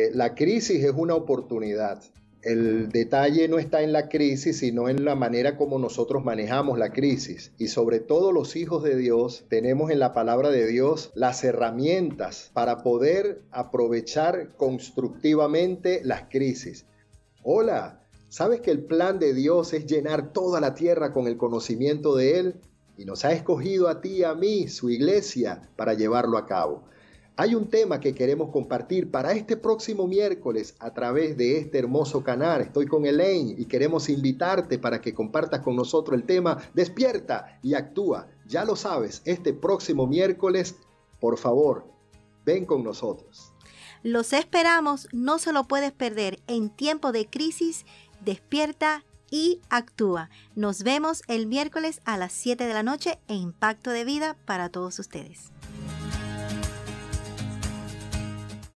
La crisis es una oportunidad. El detalle no está en la crisis, sino en la manera como nosotros manejamos la crisis. Y sobre todo los hijos de Dios tenemos en la palabra de Dios las herramientas para poder aprovechar constructivamente las crisis. Hola, ¿sabes que el plan de Dios es llenar toda la tierra con el conocimiento de Él? Y nos ha escogido a ti y a mí, su iglesia, para llevarlo a cabo. Hay un tema que queremos compartir para este próximo miércoles a través de este hermoso canal. Estoy con Elaine y queremos invitarte para que compartas con nosotros el tema Despierta y actúa. Ya lo sabes, este próximo miércoles, por favor, ven con nosotros. Los esperamos, no se lo puedes perder en tiempo de crisis. Despierta y actúa. Nos vemos el miércoles a las 7 de la noche en Impacto de Vida para todos ustedes.